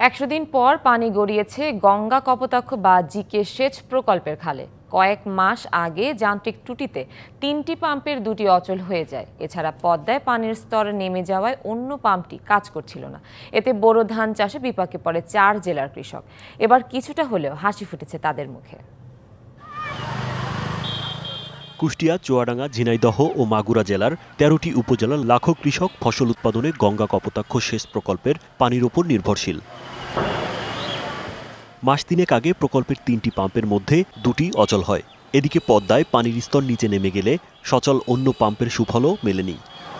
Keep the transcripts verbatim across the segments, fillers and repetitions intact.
একশো দিন পর পানি গড়িয়েছে গঙ্গা কপোতাক্ষ বা জিকে সেচ প্রকল্পের খালে। কয়েক মাস আগে যান্ত্রিক ত্রুটিতে তিনটি পাম্পের দুটি অচল হয়ে যায়। এছাড়া পদ্মায় পানির স্তর নেমে যাওয়ায় অন্য পাম্পটি কাজ করছিল না। এতে বোরো ধান চাষে বিপাকে পড়ে চার জেলার কৃষক। এবার কিছুটা হলেও হাসি ফুটেছে তাদের মুখে। কুষ্টিয়া, চুয়াডাঙ্গা, ঝিনাইদহ ও মাগুরা জেলার তেরোটি উপজেলার লাখো কৃষক ফসল উৎপাদনে গঙ্গা কপোতাক্ষ সেচ প্রকল্পের পানির উপর নির্ভরশীল। মাস তিনেক আগে প্রকল্পের তিনটি পাম্পের মধ্যে দুটি অচল হয়। এদিকে পদ্মায় পানির স্তর নিচে নেমে গেলে সচল অন্য পাম্পের সুফলও মেলেনি।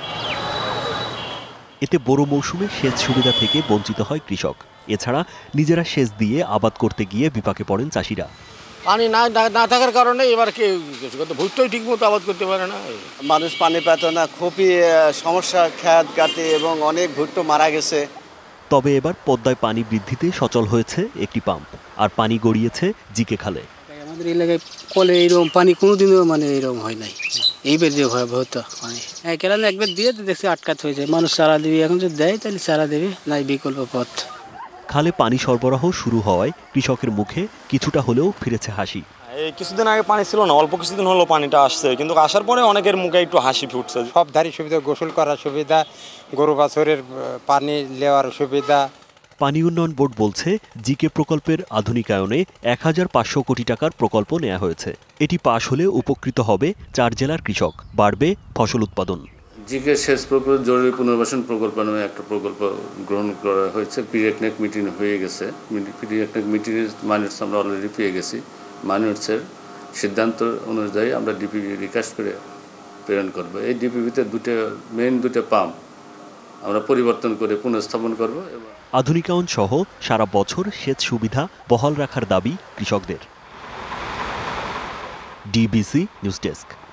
এতে বোরো মৌসুমে সেচ সুবিধা থেকে বঞ্চিত হয় কৃষক। এছাড়া নিজেরা সেচ দিয়ে আবাদ করতে গিয়ে বিপাকে পড়েন চাষিরা। পানি না না থাকার কারণে এবার কেউ ভুট্টাই ঠিক মতো আবাদ করতে পারে না। মানুষ পানি পেত না, খুবই সমস্যা, খ্যাত গাতে এবং অনেক ভুট্টো মারা গেছে। তবে এবার পদ্মায় পানি বৃদ্ধিতে সচল হয়েছে একটি পাম্প, আর পানি গড়িয়েছে জিকে খালে। আমাদের এলাকায় কলে এইরকম পানি কোনোদিনও মানে এইরকম হয় নাই। এইবার যে ভয়াবহতা পানি কেন একবার দিয়ে দেখছি আটকাতে হয়েছে। মানুষ চারা দেবে, এখন যদি দেয় তাহলে চারা দেবে, নাই বিকল্প পথ। খালে পানি সরবরাহ শুরু হওয়ায় কৃষকের মুখে কিছুটা হলেও ফিরেছে হাসি। এই কিছুদিন আগে পানি ছিল না, অল্প কিছুদিন হলো পানিটা আসছে, কিন্তু আসার পরে অনেকের মুখে একটু হাসি ফুটছে। সব ধারী সুবিধা, গোসল করার সুবিধা, গরু বাছুরের পানি নেওয়ার সুবিধা। পানি উন্নয়ন বোর্ড বলছে, জিকে প্রকল্পের আধুনিকায়নে এক হাজার পাঁচশো কোটি টাকার প্রকল্প নেওয়া হয়েছে। এটি পাশ হলে উপকৃত হবে চার জেলার কৃষক, বাড়বে ফসল উৎপাদন। জিকে সেচ প্রকল্প জরুরি পুনর্বাসন প্রকল্প নামে একটা প্রকল্প গ্রহণ করা হয়েছে। পিরিয়ডনেক মিটিং হয়ে গেছে। পিরিয়ডনেক মিটিংয়ের মাইনটস আমরা অলরেডি পেয়ে গেছি। মাইনটসের সিদ্ধান্ত অনুযায়ী আমরা ডিপিবি রিকাস্ট করে প্রেরণ করব। এই ডিপিবিতে দুটো মেইন দুটো পাম্প আমরা পরিবর্তন করে পুনঃস্থাপন করব। আধুনিকায়ন সহ সারা বছর সেচ সুবিধা বহাল রাখার দাবি কৃষকদের। DBC news desk.